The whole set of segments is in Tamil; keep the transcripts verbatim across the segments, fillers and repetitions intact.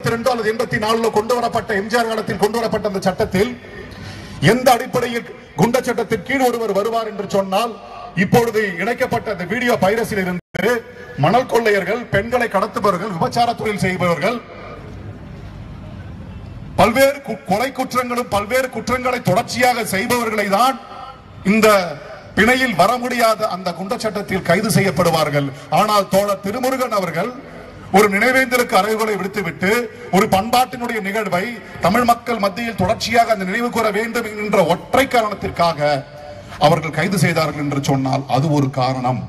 எண்பத்தி ரெண்டு அல்லது எண்பத்தி நாலுல கொண்டு வரப்பட்ட எம்ஜிஆர் காலத்தில் கொண்டு வரப்பட்ட அந்த சட்டத்தில் எந்த அடிப்படையில் குண்ட சட்டத்தின் கீழ் ஒருவர் வருவார் என்று சொன்னால், இப்பொழுது இணைக்கப்பட்ட அந்த வீடியோ பைரசில் இருந்து மணல் கொள்ளையர்கள், பெண்களை கடத்துபவர்கள், விபச்சார தொழில் செய்பவர்கள், பல்வேறு கொலை குற்றங்களும் பல்வேறு குற்றங்களை தொடர்ச்சியாக செய்பவர்களை தான் இந்த பிணையில் வர முடியாத அந்த குண்ட சட்டத்தில் கைது செய்யப்படுவார்கள். ஆனால் தோழர் திருமுருகன் அவர்கள் ஒரு நினைவேந்தலுக்கு அறைகோலை விடுத்துவிட்டு ஒரு பண்பாட்டினுடைய நிகழ்வை தமிழ் மக்கள் மத்தியில் தொடர்ச்சியாக அந்த நினைவு கூற வேண்டும் என்ற ஒற்றை காரணத்திற்காக அவர்கள் கைது செய்தார்கள் என்று சொன்னால் அது ஒரு காரணம்.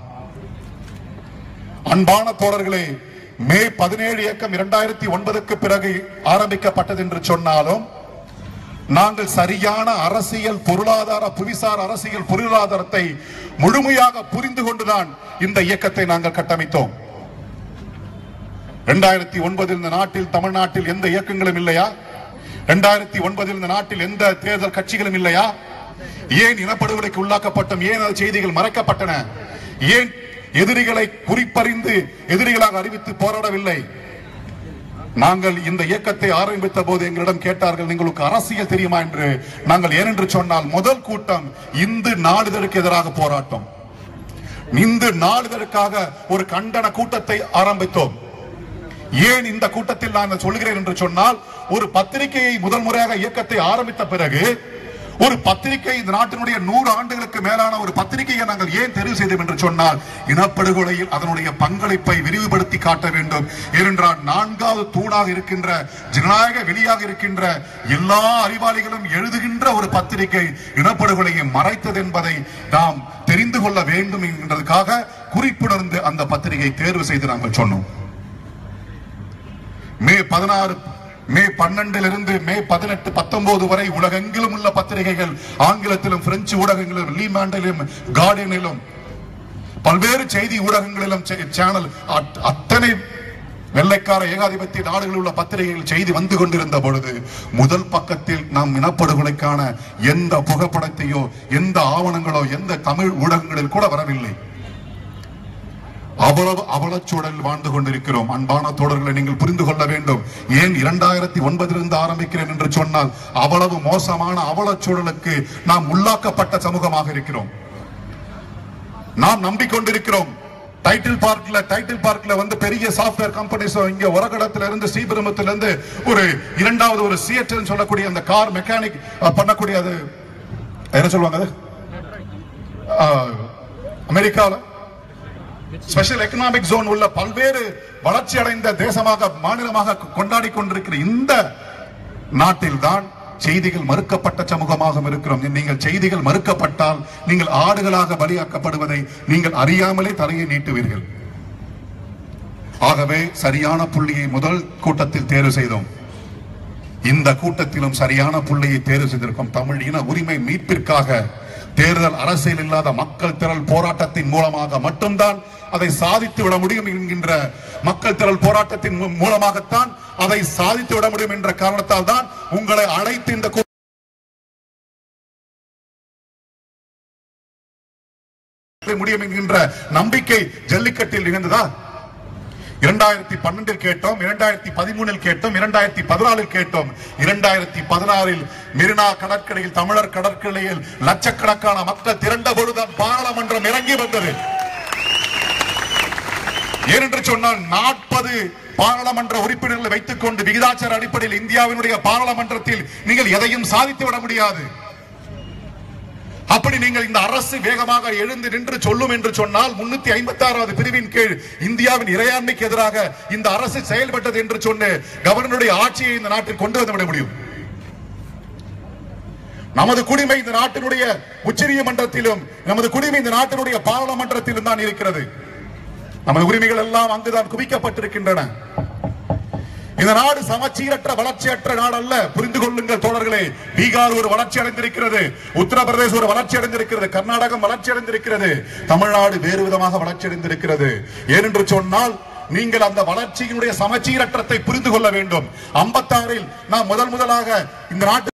அன்பான தோழர்களே, மே பதினேழு இயக்கம் இரண்டாயிரத்தி ஒன்பதுக்கு பிறகு ஆரம்பிக்கப்பட்டது என்று சொன்னாலும் நாங்கள் சரியான அரசியல், பொருளாதார, புவிசார் அரசியல் பொருளாதாரத்தை முழுமையாக புரிந்து கொண்டுதான் இந்த இயக்கத்தை நாங்கள் கட்டமைத்தோம். இரண்டாயிரத்தி ஒன்பதில் இந்த நாட்டில், தமிழ்நாட்டில் எந்த இயக்கங்களும் இல்லையா? இரண்டாயிரத்தி ஒன்பதில் இந்த நாட்டில் எந்த தேர்தல் கட்சிகளும் இல்லையா? ஏன் இனப்படுகொலைக்கு உள்ளாக்கப்பட்டோம்? ஏன் அந்த செய்திகள் மறைக்கப்பட்டன? ஏன் எதிரிகளை குறிப்பறிந்து எதிரிகளாக அறிவித்து போராடவில்லை? நாங்கள் இந்த இயக்கத்தை ஆரம்பித்த போது எங்களிடம் கேட்டார்கள், உங்களுக்கு அரசியல் தெரியுமா என்று. நாங்கள் ஏனென்று சொன்னால், முதல் கூட்டம் இந்து நாளிதழுக்கு எதிராக போராட்டம், இந்து நாளிதழுக்காக ஒரு கண்டன கூட்டத்தை ஆரம்பித்தோம். ஏன் இந்த கூட்டத்தில் நான் சொல்கிறேன் என்று சொன்னால், ஒரு பத்திரிகையை முதல் முறையாக இயக்கத்தை ஆரம்பித்த பிறகு ஒரு பத்திரிகை, இந்த நாட்டினுடைய நூறு ஆண்டுகளுக்கு மேலான ஒரு பத்திரிகையை நாங்கள் ஏன் தெரிவு செய்தோம் என்று சொன்னால், இனப்படுகொலையில் அதனுடைய பங்களிப்பை விரிவுபடுத்தி காட்ட வேண்டும். ஏனென்றால் நான்காவது தூணாக இருக்கின்ற, ஜனநாயக வெளியாக இருக்கின்ற எல்லா அறிவாளிகளும் எழுதுகின்ற ஒரு பத்திரிகை இனப்படுகொலையை மறைத்தது என்பதை நாம் தெரிந்து கொள்ள வேண்டும் என்பதற்காக குறிப்புணர்ந்து அந்த பத்திரிகை தேர்வு செய்து நாங்கள் சொன்னோம். மே பதினாறு மே பன்னெண்டிலிருந்து மே பதினெட்டு பத்தொன்பது வரை உலகெங்கிலும் உள்ள பத்திரிகைகள், ஆங்கிலத்திலும் பிரெஞ்சு ஊடகங்களிலும், லீ மாண்டலிலும், கார்டியனிலும், பல்வேறு செய்தி ஊடகங்களிலும், சேனல் அத்தனை வெள்ளைக்கார ஏகாதிபத்திய நாடுகளில் உள்ள பத்திரிகைகள் செய்தி வந்து கொண்டிருந்த பொழுது முதல் பக்கத்தில் நாம் இனப்படுகொலைக்கான எந்த புகைப்படத்தையோ எந்த ஆவணங்களோ எந்த தமிழ் ஊடகங்களில் கூட வரவில்லை. அவ்வளவு அவலச்சூழல் வாழ்ந்து கொண்டிருக்கிறோம். அன்பான தோழர்களை, நீங்கள் புரிந்து கொள்ள வேண்டும். ஏன் இரண்டாயிரத்தி ஒன்பதிலிருந்து ஆரம்பிக்கிறேன் என்று சொன்னால், அவ்வளவு மோசமான அவலச்சூழலுக்கு நாம் உள்ளாக்கப்பட்ட சமூகமாக இருக்கிறோம். நாம் நம்பிக்கொண்டிருக்கிறோம். டைட்டில் பார்க்ல டைட்டில் பார்க்ல வந்து பெரிய சாப்ட்வேர் கம்பெனிஸ் இங்க உரகடத்துல இருந்து ஸ்ரீபெரும்புல இருந்து ஒரு இரண்டாவது ஒரு சிஎட்எல் சொல்லக்கூடிய அந்த கார் மெக்கானிக் பண்ணக்கூடிய, அது என்ன சொல்லுவாங்க, அமெரிக்கால ஸ்பெஷல் எக்கனாமிக் ஜோன் உள்ள பல்வேறு வளர்ச்சி அடைந்த தேசமாக, மாநிலமாக கொண்டாடி கொண்டிருக்கிற இந்த நாட்டில் தான் செய்திகள் மறுக்கப்பட்ட சமூகமாக இருக்கிறோம். நீங்கள் செய்திகள் மறுக்கப்பட்டால் நீங்கள் ஆடுகளாக பலியாக்கப்படுவதை நீங்கள் அறியாமலே தலையை நீட்டுவீர்கள். ஆகவே சரியான புள்ளியை முதல் கூட்டத்தில் தேர்வு செய்தோம். இந்த கூட்டத்திலும் சரியான புள்ளியை தேர்வு செய்திருக்கும். தமிழ் இன உரிமை மீட்பிற்காக தேர்தல் அரசியல் இல்லாத மக்கள் திரள் போராட்டத்தின் மூலமாக மட்டும்தான் அதை சாதித்து விட முடியும் என்கின்ற மக்கள் திரள் போராட்டத்தின் மூலமாகத்தான் அதை சாதித்து விட முடியும் என்ற காரணத்தால் தான் உங்களை அழைத்து இந்த முடியும் என்கின்ற நம்பிக்கை ஜல்லிக்கட்டில் நிகழ்ந்ததா? இரண்டாயிரத்தி பன்னெண்டில் கேட்டோம், இரண்டாயிரத்தி பதிமூணில் கேட்டோம், இரண்டாயிரத்தி பதினாலில் கேட்டோம். இரண்டாயிரத்தி பதினாறில் மெரினா கடற்கரையில், தமிழர் கடற்கரையில் லட்சக்கணக்கான மக்கள் திரண்ட பொழுதுதான் பாராளுமன்றம் இறங்கி வந்தது. ஏனென்று சொன்னால், நாற்பது பாராளுமன்ற உறுப்பினர்களை வைத்துக் கொண்டு விகிதாச்சார அடிப்படையில் இந்தியாவினுடைய பாராளுமன்றத்தில் நீங்கள் எதையும் சாதித்து விட முடியாது. அப்படி நீங்கள் இந்த அரசு வேகமாக எழுந்து நின்று சொல்லும் என்று சொன்னால், முன்னூத்தி ஐம்பத்தி ஆறாவது பிரிவின் கீழ் இந்தியாவின் இறையாண்மைக்கு எதிராக இந்த அரசு செயல்பட்டது என்று சொன்ன கவர்னருடைய ஆட்சியை இந்த நாட்டில் கொண்டு வந்து விட முடியும். நமது குடிமை இந்த நாட்டினுடைய உச்சநீதிமன்றத்திலும், நமது குடிமை இந்த நாட்டினுடைய பாராளுமன்றத்திலும் தான் இருக்கிறது. நமது உரிமைகள் எல்லாம் அங்குதான் குவிக்கப்பட்டிருக்கின்றன. இந்த நாடு சமச்சீரற்ற வளர்ச்சியற்ற நாடு அல்ல. புரிந்து கொள்ளுங்கள் தோழர்களே. பீகார் ஒரு வளர்ச்சி அடைந்திருக்கிறது, உத்தரப்பிரதேச ஒரு வளர்ச்சி அடைந்திருக்கிறது, கர்நாடகம் வளர்ச்சி அடைந்திருக்கிறது, தமிழ்நாடு வேறு விதமாக வளர்ச்சி அடைந்திருக்கிறது. ஏனென்று சொன்னால், நீங்கள் அந்த வளர்ச்சியினுடைய சமச்சீரற்றத்தை புரிந்து கொள்ள வேண்டும். ஐம்பத்தாறில் நாம் முதல் முதலாக இந்த நாட்டு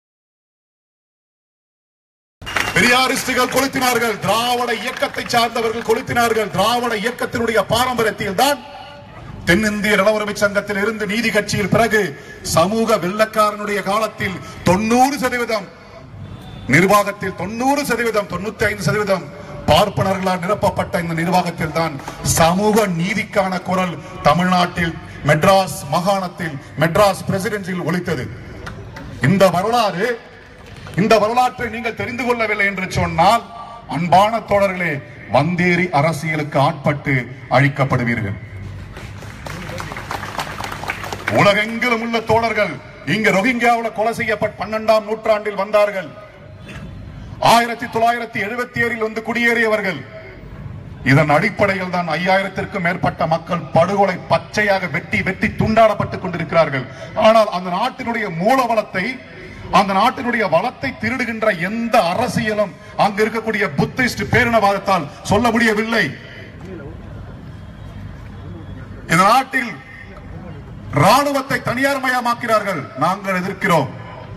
பெரியாரிஸ்டுகள் கொளுத்தினார்கள், திராவிட இயக்கத்தை சார்ந்தவர்கள் கொளுத்தினார்கள். திராவிட இயக்கத்தினுடைய பாரம்பரியத்தில் தான் தென்னிந்திய நலவுரிமை சங்கத்தில் இருந்து நீதி கட்சியில் பிறகு சமூக வெள்ளக்காரனுடைய காலத்தில் தொண்ணூறு சதவீதம் நிர்வாகத்தில் தொண்ணூறு சதவீதம் தொண்ணூத்தி ஐந்து சதவீதம் பார்ப்பனர்களால் நிரப்பப்பட்ட இந்த நிர்வாகத்தில் தான் சமூக நீதிக்கான குரல் தமிழ்நாட்டில் மெட்ராஸ் மாகாணத்தில் மெட்ராஸ் பிரசிடென்சியில் ஒலித்தது. இந்த வரலாறு இந்த வரலாற்றை நீங்கள் தெரிந்து கொள்ளவில்லை என்று சொன்னால் அன்பான தோழர்களே, வந்தேறி அரசியலுக்கு ஆட்பட்டு அழிக்கப்படுவீர்கள். உலகெங்கிலும் உள்ள தோழர்கள் இங்கு ரோஹிங்கியாவில் கொலை செய்யப்பட்ட பன்னெண்டாம் நூற்றாண்டில் வந்தார்கள். ஆயிரத்தி தொள்ளாயிரத்தி எழுபத்தி ஏழில் வந்து குடியேறியவர்கள். இதன் அடிப்படையில் தான் ஐயாயிரத்திற்கும் மேற்பட்ட மக்கள் படுகொலை பச்சையாக வெட்டி வெட்டி துண்டாடப்பட்டுக் கொண்டிருக்கிறார்கள். ஆனால் அந்த நாட்டினுடைய மூல வளத்தை அந்த நாட்டினுடைய வளத்தை திருடுகின்ற எந்த அரசியலும் அங்கு இருக்கக்கூடிய புத்திஸ்ட் பேரினவாதத்தால் சொல்ல முடியவில்லை. இந்த நாட்டில் ராணுவத்தை தனியார் மயமாக்கிறார்கள். நாங்கள் எதிர்க்கிறோம்.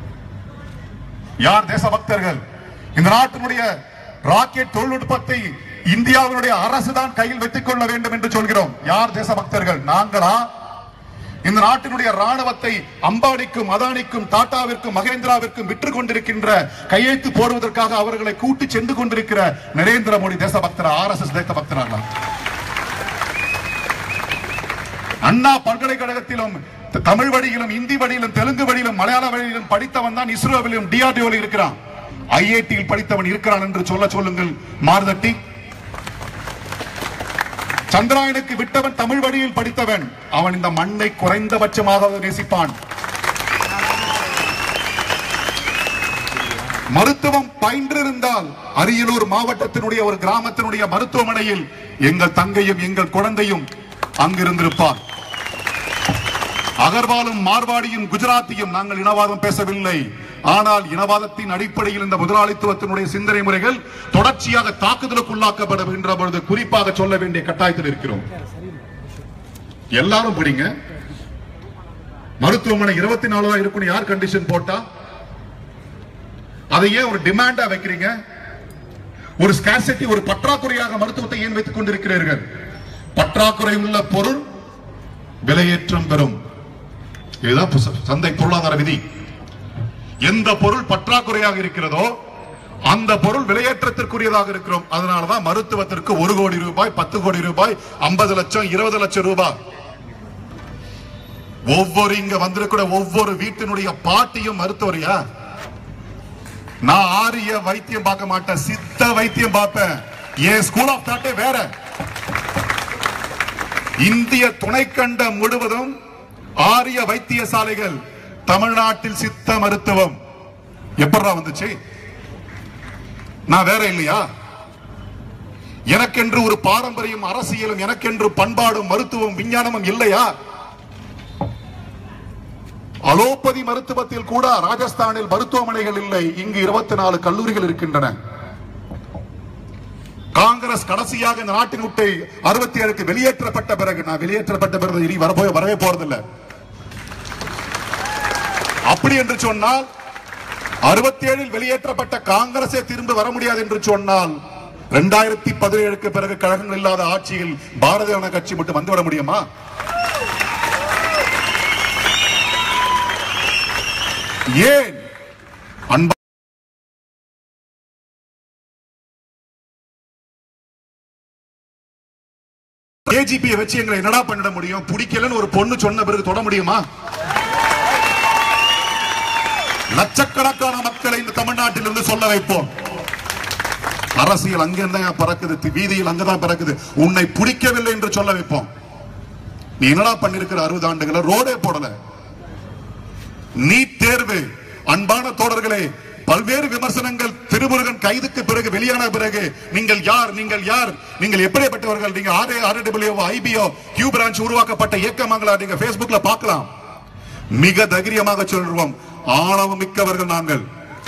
யார் தேசபக்தர்கள்? இந்த நாட்டினுடைய ராக்கெட் தொழில்நுட்பத்தை இந்தியாவினுடைய அரசுதான் கையில் வைத்துக் கொள்ள வேண்டும் என்று சொல்கிறோம். யார் தேசபக்தர்கள்? நாங்களா? இந்த நாட்டினுடைய ராணுவத்தை அம்பானிக்கும் அதானிக்கும் டாடாவிற்கும் மகேந்திராவிற்கும் விற்று கொண்டிருக்கின்ற கையெழுத்து போடுவதற்காக அவர்களை கூட்டி சென்று கொண்டிருக்கிற நரேந்திர மோடி தேசபக்தரா? ஆர் எஸ் எஸ் தேசபக்தரா? அண்ணா பல்கலைக்கழகத்திலும் தமிழ் வழியிலும் இந்தி வழியிலும் தெலுங்கு வழியிலும் மலையாள வழியிலும் படித்தவன் தான் இஸ்ரோவிலும் டிஆர்டிஓவில் இருக்கிறான். ஐஐடியில் படித்தவன் இருக்கிறான் என்று சொல்ல சொல்லுங்கள் மார்தட்டி. சந்திராயனுக்கு விட்டவன் தமிழ் வழியில் படித்தவன். அவன் இந்த மண்ணை குறைந்தபட்சமாக நேசிப்பான். மருத்துவம் பயின்றிருந்தால் அரியலூர் மாவட்டத்தினுடைய ஒரு கிராமத்தினுடைய மருத்துவமனையில் எங்கள் தங்கையும் எங்கள் குழந்தையும் அங்கிருந்திருப்பார். அகர்வாலும் மார்வாடியும் குஜராத்தியும் நாங்கள் இனவாதம் பேசவில்லை. ஆனால் இனவாதத்தின் அடிப்படையில் இந்த முதலாளித்துவத்தினுடைய சிந்தனை முறைகள் தொடர்ச்சியாக தாக்குதலுக்கு உள்ளாக்கப்படுகின்ற பொழுது குறிப்பாக சொல்ல வேண்டிய கட்டாயத்தில் இருக்கிறோம். எல்லாரும் படிங்க. மருத்துவமனை இருபத்தி நாலு தான் இருக்கும். யார் கண்டிஷன் போட்டா? அதை ஏன் ஒரு டிமாண்டா வைக்கிறீங்க? ஒரு ஸ்கார்சிட்டி, ஒரு பற்றாக்குறையாக மருத்துவத்தை ஏன் வைத்துக் கொண்டிருக்கிறீர்கள்? பற்றாக்குறை உள்ள பொருள் விலையேற்றம் பெறும். இதுதான் சந்தை பொருளாதார விதி. எந்த பொருள் பற்றாக்குறையாக இருக்கிறதோ அந்த பொருள் விலையேற்றத்திற்குரியதாக இருக்கிறோம். அதனாலதான் மருத்துவத்திற்கு ஒரு கோடி ரூபாய், பத்து கோடி ரூபாய், ஐம்பது லட்சம், இருபது லட்சம் ரூபாய். ஒவ்வொரு இங்க வந்திருக்கிற ஒவ்வொரு வீட்டினுடைய பாட்டியும் மருத்துவரையா? நான் ஆரிய வைத்தியம் பார்க்க மாட்டேன், சித்த வைத்தியம் பார்ப்பேன். என் ஸ்கூல் ஆஃப் தாட்டே வேற. இந்திய துணைக்கண்டம் முழுவதும் ஆரிய வைத்தியசாலைகள், தமிழ்நாட்டில் சித்த மருத்துவம் எப்படா வந்துச்சு? நான் வேற இல்லையா? எனக்கென்று ஒரு பாரம்பரியம், அரசியலும், எனக்கென்று பண்பாடும் மருத்துவம் விஞ்ஞானமும் இல்லையா? அலோபதி மருத்துவத்தில் கூட ராஜஸ்தானில் மருத்துவமனைகள் இல்லை. இங்கு இருபத்தி நாலு கல்லூரிகள் இருக்கின்றன. காங்கிரஸ் கடைசியாக இந்த நாட்டின் விட்டு அறுபத்தி ஏழுக்கு வெளியேற்றப்பட்ட பிறகு, நான் வெளியேற்றப்பட்ட பிறகு இனி வரப்போய் வரவே போறதில்லை. அப்படி என்று சொன்னால் அறுபத்தி ஏழில் வெளியேற்றப்பட்ட காங்கிரஸே திரும்ப வர முடியாது என்று சொன்னால் இரண்டாயிரத்தி பதினேழுக்கு பிறகு கழகங்கள் இல்லாத ஆட்சியில் பாரதிய ஜனதா கட்சி மட்டும் வந்துவிட முடியுமா? ஏன் அன்பா ஏஜிபி வச்சு எங்களை என்னடா பண்ணிட முடியும்? பிடிக்கலன்னு ஒரு பொண்ணு சொன்ன பிறகு தொட முடியுமா? லட்சக்கணக்கான மக்களை இந்த தமிழ்நாட்டில் இருந்து சொல்ல வைப்போம். அரசியல் அங்கேதான் பறக்குது, வீதியில் அங்கதான் பறக்குது. உன்னை பிடிக்கவில்லை என்று சொல்ல வைப்போம். நீ என்னடா பண்ணிருக்கிற? அறுபது ஆண்டுகள ரோடே போடல. நீட் தேர்வு, அன்பான தோழர்களே, பல்வேறு விமர்சனங்கள். திருமுருகன் கைதுக்கு பிறகு, வெளியான பிறகு நீங்கள் யார், நீங்கள் யார், நீங்கள் எப்படிப்பட்டவர்கள், நீங்க ஆர்ஏ ஆர்டபிள்யூ ஐபிஓ கியூ பிரான்ச் உருவாக்கப்பட்ட இயக்கமாங்களா? நீங்க பேஸ்புக்ல பார்க்கலாம். மிக தைரியமாக சொல்றோம், ஆணவம் மிக்கவர்கள் நாங்கள்.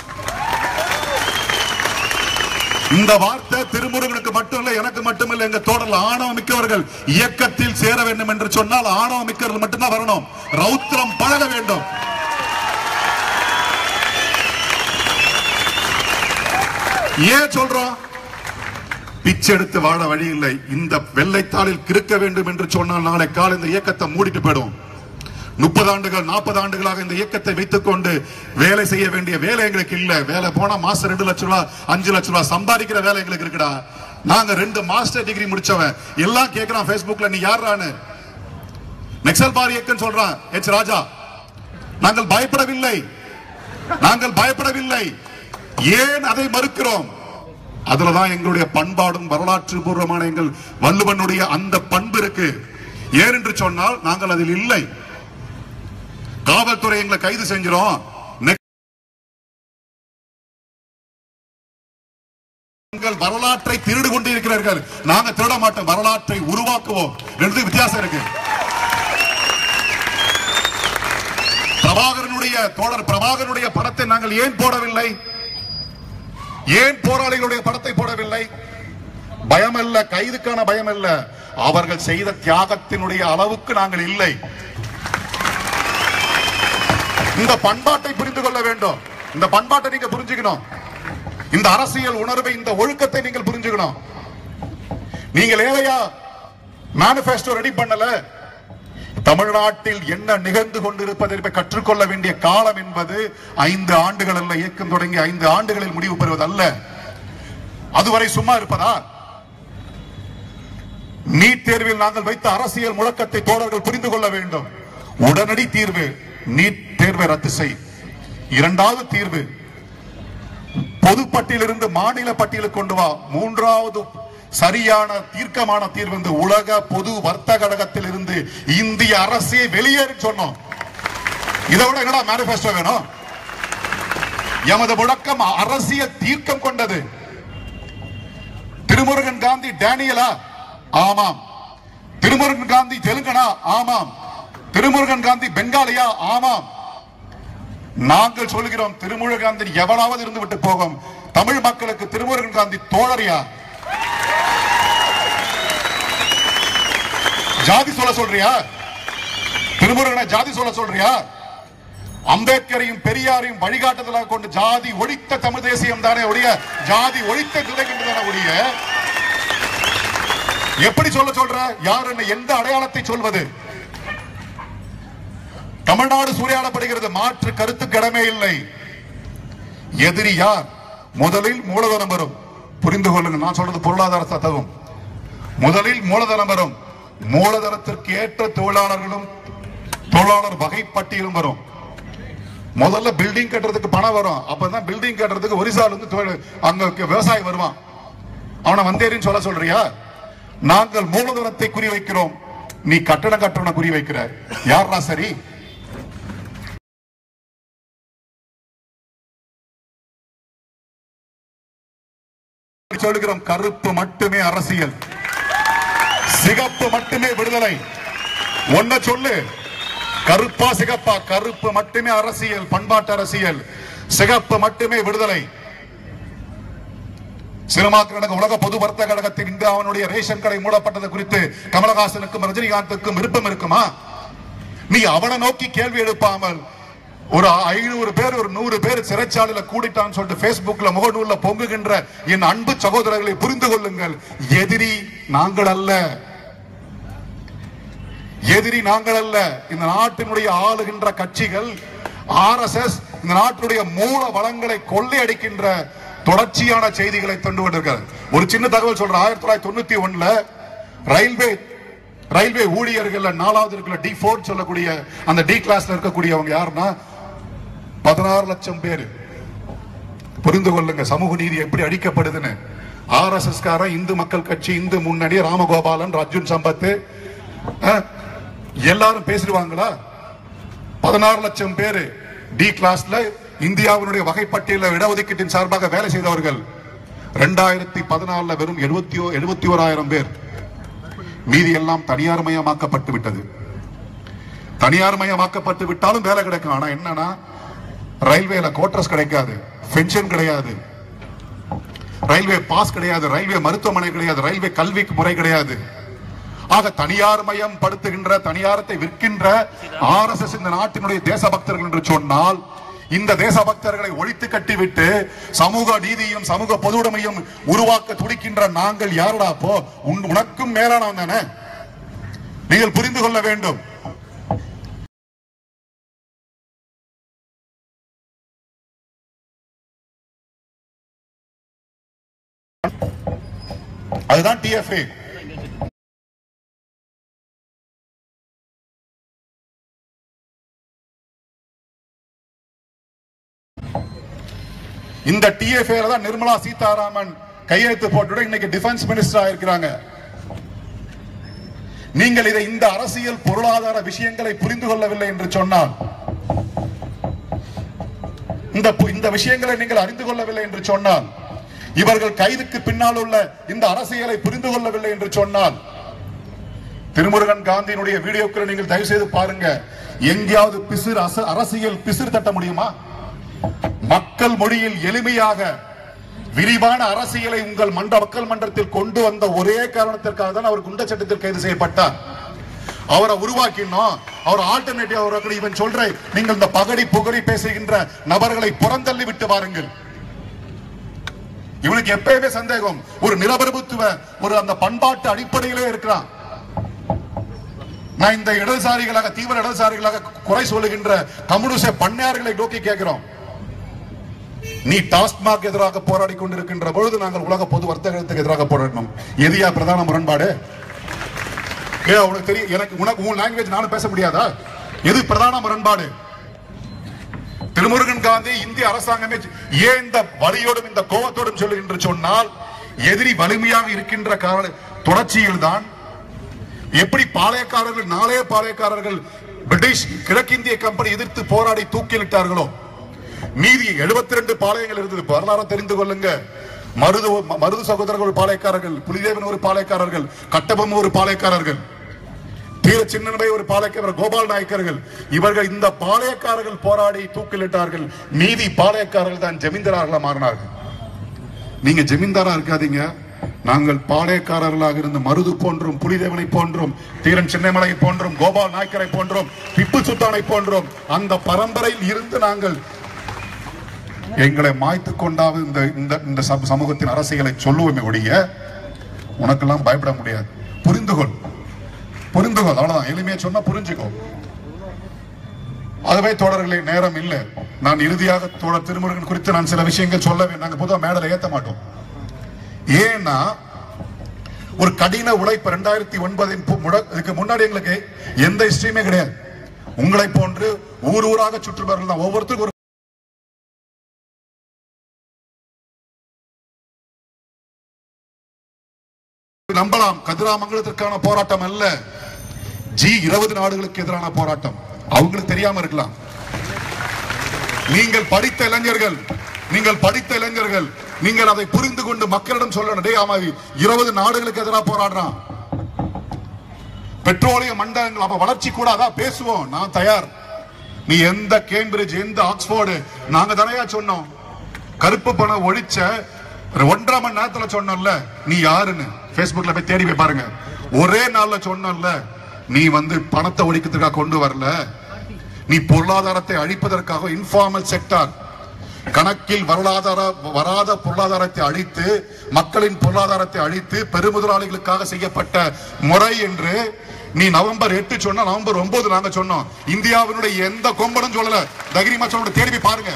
இந்த வார்த்தை திருமுருகனுக்கு மட்டுமல்ல, எனக்கு மட்டுமல்ல, எங்க தோழர்கள் ஆணவம் மிக்கவர்கள் இயக்கத்தில் சேர வேண்டும் என்று சொன்னால் ஆணவம் மிக்கவர்கள் மட்டும்தான் வரணும். ரௌத்ரம் பழக வேண்டும். ஏன் சொல்றோம்? பிச்செடுத்து வாழ வழி இல்லை. இந்த வெள்ளைத்தாளில் கிறுக்க வேண்டும் என்று சொன்னால் நாளை கால இந்த இயக்கத்தை மூடிட்டு போயிடும். முப்பது ஆண்டுகள் நாற்பது ஆண்டுகளாக இந்த இயக்கத்தை வைத்துக் கொண்டு வேலை செய்ய வேண்டிய வேலை எங்களுக்கு இல்ல. வேலை போனா மாசம் ரெண்டு லட்சம் ரூபாய் அஞ்சு லட்சம் ரூபாய் சம்பாதிக்கிற வேலை எங்களுக்கு இருக்குடா. நாங்க ரெண்டு மாஸ்டர் டிகிரி முடிச்சவன். எல்லாம் கேட்கிறான் பேஸ்புக்ல, நீ யாரானு? நக்சல் பாரி இயக்கம் சொல்றான் எச் ராஜா. நாங்கள் பயப்படவில்லை, நாங்கள் பயப்படவில்லை. ஏன் அதை மறுக்கிறோம்? அதுலதான் எங்களுடைய பண்பாடும் வரலாற்று பூர்வமான எங்கள் வள்ளுவனுடைய அந்த பண்பு இருக்கு. ஏன் என்று சொன்னால் நாங்கள் அதில் இல்லை. காவல்துறை எங்களை கைது செஞ்சிரும், வரலாற்றை திருடு கொண்டு இருக்கிறார்கள். நாங்க திருட மாட்டோம், வரலாற்றை உருவாக்குவோம். ரெண்டு வித்தியாசம் இருக்கு. பிரபாகரனுடைய தோழர் பிரபாகரனுடைய படத்தை நாங்கள் ஏன் போடவில்லை? ஏன் போராளிகளுடைய படத்தை போடவில்லை? பயம் அல்ல, கைதுக்கான பயம் அல்ல. அவர்கள் செய்த தியாகத்தினுடைய அளவுக்கு நாங்கள் இல்லை. இந்த பண்பாட்டை புரிந்து கொள்ள வேண்டும். இந்த பண்பாட்டை நீங்க புரிஞ்சுக்கணும். இந்த அரசியல் உணர்வை, இந்த ஒழுக்கத்தை நீங்கள் புரிஞ்சுக்கணும். நீங்கள் ஏழையா மேனிபெஸ்டோ ரெடி பண்ணல. தமிழ்நாட்டில் என்ன நிகழ்ந்து கொண்டிருப்பதை கற்றுக்கொள்ள வேண்டிய காலம் என்பது ஐந்து ஆண்டுகள் அல்ல. இயக்கம் தொடங்கி ஐந்து ஆண்டுகளில் முடிவு பெறுவது அல்ல. அதுவரை சும்மா இருப்பதா? நீட் தேர்வில் நாங்கள் வைத்த அரசியல் முழக்கத்தை தோழர்கள் புரிந்து கொள்ள வேண்டும். உடனடி தீர்வு நீட் தேர்வை ரத்து செய். இரண்டாவது தீர்வு பொதுப்பட்டியலிருந்து மாநில பட்டியலுக்கு கொண்டு வா. மூன்றாவது சரியான தீர்க்கமான தீர்வு இந்த உலக பொது வர்த்தக கழகத்தில் இருந்து இந்திய அரசே வெளியேறு சொன்னோம். இதை விட என்னடா மேனிபெஸ்டோ வேணும்? எமது முழக்கம் அரசியல் தீர்க்கம் கொண்டது. திருமுருகன் காந்தி டேனியலா? ஆமாம். திருமுருகன் காந்தி தெலுங்கனா? ஆமாம். திருமுருகன் காந்தி பெங்காலியா? ஆமாம். நாங்கள் சொல்கிறோம், திருமுருகன் காந்தி எவனாவது இருந்து விட்டு போகும். தமிழ் மக்களுக்கு திருமுருகன் காந்தி தோழரியா? ஜாதி சொல்ல சொல்றியா? திருமுருகனை ஜாதி சொல்ல சொல்றியா? அம்பேத்கரையும் பெரியாரையும் வழிகாட்டுதலாக கொண்டு ஜாதி ஒழித்த தமிழ் தேசியம் தானே ஒழிய ஜாதி ஒழித்த நிலைக்கின்றதான ஒழிய எப்படி சொல்ல சொல்ற? யார் என்ன எந்த அடையாளத்தை சொல்வது? தமிழ்நாடு சூறையாடப்படுகிறது, மாற்று கருத்து கடமை இல்லை. எதிரி யார்? முதலில் மூலதனம் வரும். புரிந்து கொள்ளுங்க, நான் சொல்றது பொருளாதார தத்துவம். முதலில் மூலதனம் வரும். மூலதனத்திற்கு ஏற்ற தொழிலாளர்களும் தொழிலாளர் வகை பட்டியலும் வரும். முதல்ல பில்டிங் கட்டுறதுக்கு பணம் வரும். அப்பதான் பில்டிங் கட்டுறதுக்கு ஒரிசால இருந்து அங்க விவசாயி வருவான். அவனை வந்தேரின்னு சொல்ல சொல்றியா? நாங்கள் மூலதனத்தை குறிவைக்கிறோம், நீ கட்டணம் கட்டணம் குறி வைக்கிற. யாரா சரி? சொல்கிறோம், கருப்பு மட்டுமே அரசியல், சிகப்பு மட்டுமே விடுதலை. ஒன்ன சொல்லு, கருப்பா சிகப்பா? கருப்பு மட்டுமே அரசியல், பண்பாட்டு அரசியல். சிகப்பு மட்டுமே விடுதலை. சினிமாக்களுக்கு உலக பொது வர்த்தக கழகத்தின் இந்தியாவுடைய ரேஷன் கடை மூடப்பட்டது குறித்து கமலஹாசனுக்கும் ரஜினிகாந்துக்கும் விருப்பம் இருக்குமா? நீ அவனை நோக்கி கேள்வி எழுப்பாமல் ஒரு ஐநூறு பேர் ஒரு நூறு பேர் சிறைச்சாலையில கூடிட்டான்னு சொல்லிட்டு பேஸ்புக்ல முகநூல்ல பொங்குகின்ற என் அன்பு சகோதரர்களை புரிந்து கொள்ளுங்கள். எதிரி நாங்கள் அல்ல, எதிரி நாங்கள் அல்ல. இந்த நாட்டினுடைய ஆளுகின்ற கட்சிகள் ஆர் எஸ் எஸ் இந்த நாட்டுடைய மூல வளங்களை கொள்ளையடிக்கின்ற தொடர்ச்சியான செய்திகளை தந்து கொண்டிருக்கிறது. ஒரு சின்ன தகவல் சொல்ற, ஆயிரத்தி தொள்ளாயிரத்தி தொண்ணூத்தி ஒண்ணுல ரயில்வே ரயில்வே ஊழியர்கள் நாலாவது இருக்கிற டி போர் சொல்லக்கூடிய அந்த டி கிளாஸ்ல இருக்கக்கூடியவங்க யாருன்னா பதினாறு லட்சம் பேர். புரிந்து கொள்ளுங்க சமூக நீதி எப்படி அடிக்கப்படுதுன்னு. ஆர் எஸ் எஸ் கார, இந்து மக்கள் கட்சி, இந்து முன்னணி, ராமகோபாலன், அர்ஜுன் சம்பத் எல்லாரும் பேசிடுவாங்களா? பதினாறு லட்சம் பேர் டி கிளாஸ்ல இந்தியாவினுடைய வகைப்பட்டியல இடஒதுக்கீட்டின் சார்பாக வேலை செய்தவர்கள். இரண்டாயிரத்தி பதினாலுல வெறும் எழுபத்தி எழுபத்தி ஓராயிரம் பேர். மீதி எல்லாம் தனியார் மயமாக்கப்பட்டு விட்டது. தனியார் மயமாக்கப்பட்டு விட்டாலும் வேலை கிடைக்கும். ஆனா என்னன்னா ரயில்வேல கோட்டர்ஸ் கிடைக்காது, பென்ஷன் கிடையாது, ரயில்வே பாஸ் கிடையாது, ரயில்வே மருத்துவமனை கிடையாது, ரயில்வே கல்வி முறை கிடையாது. ஆக தனியார் மயம் படுத்துகின்ற, தனியாரத்தை விற்கின்ற ஆர் எஸ் எஸ் இந்த நாட்டினுடைய தேசபக்தர்கள் என்று சொன்னால் இந்த தேசபக்தர்களை ஒழித்து கட்டிவிட்டு சமூக நீதியும் சமூக பொதுவுடைமையும் உருவாக்க துடிக்கின்ற நாங்கள் யாரடா போ? உனக்கும் மேலானவன் தானே? நீங்கள் புரிந்து கொள்ள வேண்டும். அதுதான் டிஎஃப்ஏ. இந்த டிஎஃப்ஏ தான் நிர்மலா சீதாராமன் கையெழுத்து போட்டு இன்னைக்கு டிஃபென்ஸ் மினிஸ்டர் ஆயிருக்கிறாங்க. நீங்கள் இதை இந்த அரசியல் பொருளாதார விஷயங்களை புரிந்து கொள்ளவில்லை என்று சொன்னால், இந்த இந்த விஷயங்களை நீங்கள் அறிந்து கொள்ளவில்லை என்று சொன்னால், இவர்கள் கைதுக்கு பின்னால் உள்ள இந்த அரசியலை புரிந்து கொள்ளவில்லை என்று சொன்னால், திருமுருகன் காந்தியினுடைய வீடியோக்களை நீங்கள் தயவு செய்து பாருங்க. எங்கேயாவது பிசிறு அரசியல் பிசிறு தட்ட முடியுமா? மக்கள் மொழியில் எளிமையாக விரிவான அரசியலை உங்கள் மன்ற மக்கள் மன்றத்தில் கொண்டு வந்த ஒரே காரணத்திற்காக தான் அவர் குண்ட சட்டத்தில் கைது செய்யப்பட்டார். அவரை உருவாக்கினோம். அவர் ஆல்டர்னேட்டிவ் அவர்கள் இவன் சொல்ற நீங்கள் இந்த பகடி புகடி பேசுகின்ற நபர்களை புறந்தள்ளி விட்டு வாருங்கள். இவனுக்கு எப்பயுமே சந்தேகம், ஒரு நிலப்பிரபுத்துவ ஒரு அந்த பண்பாட்டு அடிப்படையிலே இருக்கிறான். நான் இந்த இடதுசாரிகளாக தீவிர இடதுசாரிகளாக குறை சொல்லுகின்ற கம்யூனிஸ்ட் பண்ணையார்களை நோக்கி கேட்கிறோம். நீ டாஸ்மாக் எதிராக போராடி கொண்டிருக்கின்ற பொழுது நாங்கள் உலக பொது வர்த்தகத்துக்கு எதிராக போராடணும். எதியா பிரதான முரண்பாடு? உனக்கு தெரியும், எனக்கு உனக்கு உன் லாங்குவேஜ் நானும் பேச முடியாதா? எது பிரதான முரண்பாடு? திருமுருகன் காந்தி இந்திய அரசாங்கமே ஏன் இந்த வலியோடும் இந்த கோபத்தோடும் சொல்லுகின்ற சொன்னால், எதிரி வலிமையாக இருக்கின்ற காரண தொடர்ச்சியில் தான் எப்படி பாளையக்காரர்கள் நாளைய பாளையக்காரர்கள் பிரிட்டிஷ் கிழக்கிந்திய கம்பெனி எதிர்த்து போராடி தூக்கிலிட்டார்களோ, மீதி எழுபத்தி ரெண்டு பாளையங்கள் இருந்தது. வரலாறு தெரிந்து கொள்ளுங்க. மருது மருது சகோதரர்கள் ஒரு பாளையக்காரர்கள், புலிதேவன் ஒரு பாளையக்காரர்கள், கட்டபொம்மன் ஒரு பாளையக்காரர்கள், தீர சின்னபை ஒரு பாளையக்காரர், கோபால் நாயக்கர்கள், இவர்கள் இந்த பாளையக்காரர்கள் போராடி தூக்கிலிட்டார்கள். மீதி பாளையக்காரர்கள் தான் ஜமீன்தாரர்களாக மாறினார்கள். நீங்க ஜமீன்தாரா இருக்காதீங்க. நாங்கள் பாளையக்காரர்களாக இருந்த மருது போன்றும் புலிதேவனை போன்றும் தீரன் சின்னமலை போன்றும் கோபால் நாயக்கரை போன்றும் திப்பு சுல்தானை போன்றும் அந்த பரம்பரையில் இருந்து நாங்கள் எங்களை மாய்த்து கொண்டாவது இந்த இந்த சமூகத்தின் அரசியலை சொல்லுவோமே ஒழிய உனக்கெல்லாம் பயப்பட முடியாது. புரிந்துகொள், புரிந்துகொள், அவ்வளவுதான். எளிமையா சொன்னா புரிஞ்சுக்கோ. அதுவே தோழர்களே, நேரம் இல்லை. நான் இறுதியாக தோழர் திருமுருகன் குறித்து நான் சில விஷயங்கள் சொல்லவே நாங்க பொதுவாக மேடல ஏத்த மாட்டோம். ஏன்னா ஒரு கடின உழைப்பு இரண்டாயிரத்தி ஒன்பதின் இதுக்கு முன்னாடி எங்களுக்கு எந்த ஹிஸ்டரியுமே கிடையாது. உங்களை போன்று ஊர் ஊராக சுற்றுபவர்கள் தான். ஒவ்வொருத்தருக்கும் ஒரு நம்பலாம். கதிராமங்கலத்திற்கான போராட்டம் அல்ல, ஜி இருபது நாடுகளுக்கு எதிரான போராட்டம். அவங்களுக்கு தெரியாம இருக்கலாம். நீங்கள் படித்த இளைஞர்கள், நீங்கள் படித்த இளைஞர்கள் நீங்கள் அதை புரிந்து கொண்டு மக்களிடம் சொல்லணும். டே ஆமா, இருபது நாடுகளுக்கு எதிராக போராடுறான். பெட்ரோலிய மண்டலங்கள் அப்ப வளர்ச்சி கூட அதான் பேசுவோம். நான் தயார். நீ எந்த கேம்பிரிட்ஜ் எந்த ஆக்ஸ்போர்டு நாங்க தானையா சொன்னோம். கருப்பு பணம் ஒழிச்ச ஒன்றரை மணி நேரத்துல சொன்னோம்ல நீ யாருன்னு. பேஸ்புக்ல போய் தேடி போய் பாருங்க. ஒரே நாள்ல சொன்னோம்ல நீ வந்து பணத்தை ஒழிக்கிறதுக்காக கொண்டு வரல, நீ பொருளாதாரத்தை அழிப்பதற்காக இன்ஃபார்மல் செக்டார் கணக்கில் வரலாதார வராத பொருளாதாரத்தை அழித்து மக்களின் பொருளாதாரத்தை அழித்து பெருமுதலாளிகளுக்காக செய்யப்பட்ட முறை என்று நீ நவம்பர் எட்டு சொன்னா நவம்பர் ஒன்பது நாங்க சொன்னோம். இந்தியாவினுடைய எந்த கொம்பனும் சொல்லல. தைரியமா சொல்ல தேடி போய் பாருங்க.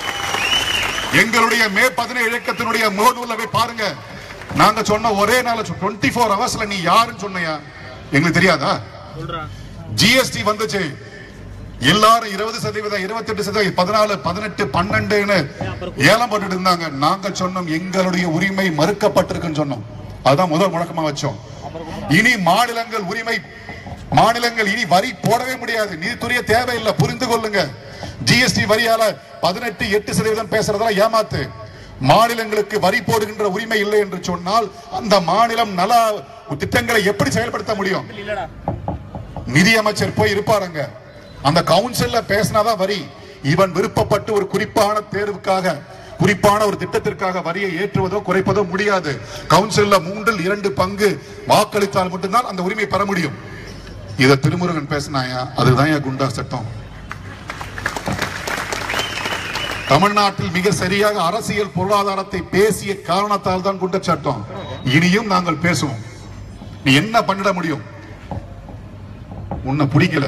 எங்களுடைய மே பதினேழு இயக்கத்தினுடைய முகநூல்ல போய் பாருங்க. நாங்க சொன்ன ஒரே நாள் டுவெண்ட்டி ஃபோர் ஹவர்ஸ்ல நீ யாருன்னு சொன்னியா? எங்களுக்கு தெரியாதா? ஜிஎஸ்டி வந்துச்சு, எல்லாரும் இருபது சதவீதம் இருபத்தி எட்டு சதவீதம் பதினாலு பதினெட்டு பன்னெண்டுன்னு ஏலம் போட்டுட்டு இருந்தாங்க. நாங்க சொன்னோம் எங்களுடைய உரிமை மறுக்கப்பட்டிருக்குன்னு சொன்னோம். அதுதான் முதல் முழக்கமா வச்சோம். இனி மாநிலங்கள் உரிமை மாநிலங்கள் இனி வரி போடவே முடியாது. நீதித்துறைய தேவையில்லை. புரிந்து கொள்ளுங்க. ஜிஎஸ்டி வரியால பதினெட்டு எட்டு சதவீதம் பேசுறதெல்லாம் ஏமாத்து. மாநிலங்களுக்கு வரி போடுகின்ற உரிமை இல்லை என்று சொன்னால் அந்த மாநிலம் நல திட்டங்களை எப்படி செயல்படுத்த முடியும்? நிதியமைச்சர் போய் இருப்பாருங்க. அந்த கவுன்சில்ல பேசினாதான் வரி. இவன் விருப்பப்பட்டு ஒரு குறிப்பான தேர்வுக்காக குறிப்பான ஒரு திட்டத்திற்காக வரியை ஏற்றுவதோ குறைப்பதோ முடியாது. கவுன்சில்ல மூன்றில் இரண்டு பங்கு வாக்களித்தால் மட்டும்தான் அந்த உரிமை பெற முடியும். இத திருமுருகன் பேசினாயா? அதுதான் குண்டா சட்டம். தமிழ்நாட்டில் மிக சரியாக அரசியல் பொருளாதாரத்தை பேசிய காரணத்தால் தான் குண்டச்சாட்டம். இனியும் நாங்கள் பேசுவோம். நீ என்ன பண்ணிட முடியும்? உன்னை பிடிக்கல,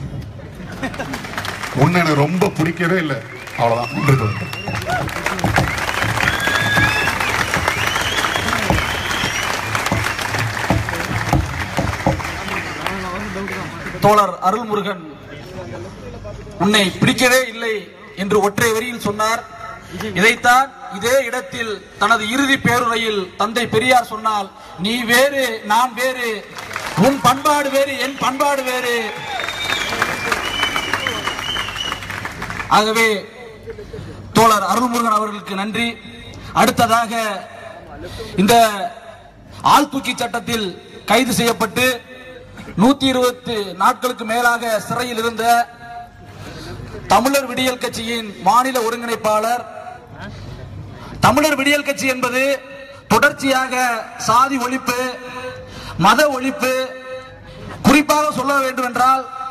உன்னை எனக்கு ரொம்ப பிடிக்கவே இல்லை, அவ்வளவுதான். தோழர் அருள்முருகன் உன்னை பிடிக்கவே இல்லை என்று ஒற்றை வரியில் சொன்னார். இதைத்தான் இதே இடத்தில் தனது இறுதி பேருரையில் தந்தை பெரியார் சொன்னால், நீ வேறு நான் வேறு, உன் பண்பாடு வேறு என் பண்பாடு வேறு. ஆகவே தோழர் அருள்முருகன் அவர்களுக்கு நன்றி. அடுத்ததாக இந்த ஆள்தூக்கி சட்டத்தில் கைது செய்யப்பட்டு நூத்தி இருபத்தி நாட்களுக்கு மேலாக சிறையில் இருந்த தமிழர் விடியல் கட்சியின் மாநில ஒருங்கிணைப்பாளர். தமிழர் விடியல் கட்சி என்பது தொடர்ச்சியாக சாதி ஒழிப்பு, மத ஒழிப்பு, குறிப்பாக சொல்ல வேண்டும் என்றால்